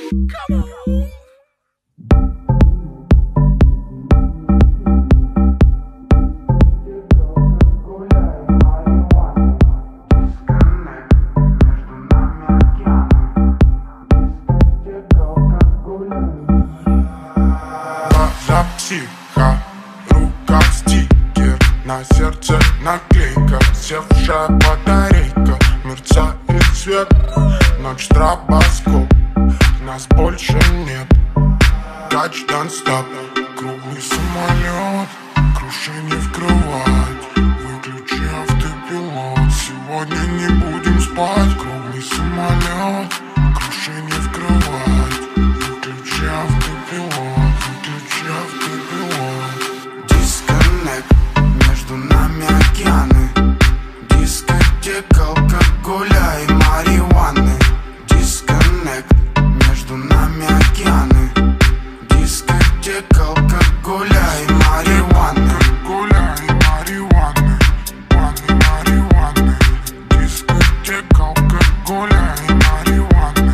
Психа, рука стикер, на сердце наклейка, севшая батарейка, мерцает свет, ночь стробоскоп, нас больше нет. Touch don't stop, круглый самолет, крушение в кровать, выключи автопилот, сегодня не будем спать. Круглый самолет, крушение в кровать, выключи автопилот, выключи автопилот. Дисконнект, между нами океаны, дискотека, алкоголя и марихуаны. Дисконнект, между нами океаны, дискотека, алкоголя и марихуаны. Алкоголя и марихуаны, марихуаны. Дискотека, алкоголя и марихуаны,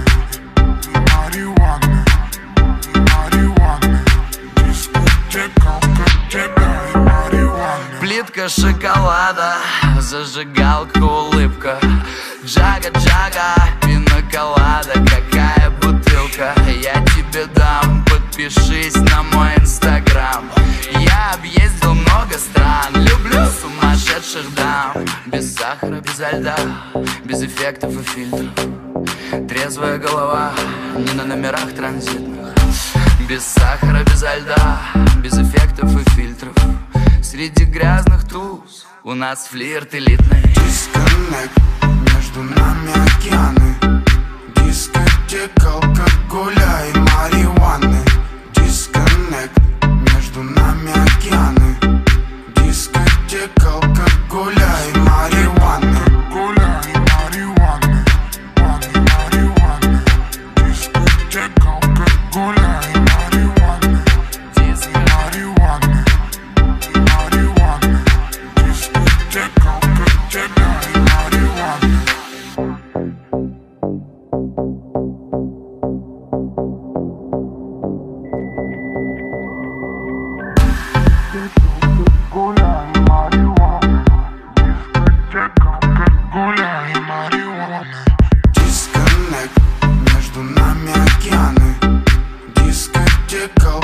марихуаны, марихуаны. Дискотека, алкоголя и марихуаны. Плитка шоколада, зажигалка, улыбка, джага-джага, пина-колада, какая бутылка. Я тебе дам, подпишись на мой инстаграм. Я объездил много стран, люблю сумасшедших дам. Без сахара, безо льда, без эффектов и фильтров, трезвая голова, не на номерах транзитных. Без сахара, безо льда, без эффектов и фильтров, среди грязных туз у нас флирт элитный. Дисконнект, между нами океаны, дискотека, алкоголя и марихуаны. Дисконнект, между нами океаны, дискотека, алкоголя и марихуаны. Алкоголя и марихуаны, марихуаны. Дискотека, алкоголя и марихуаны, марихуаны, марихуаны. Дискотека, алкоголя и марихуаны. Алкоголя и марихуаны, дискотека, алкоголя и марихуаны. Дисконнект, между нами океаны, дискотека.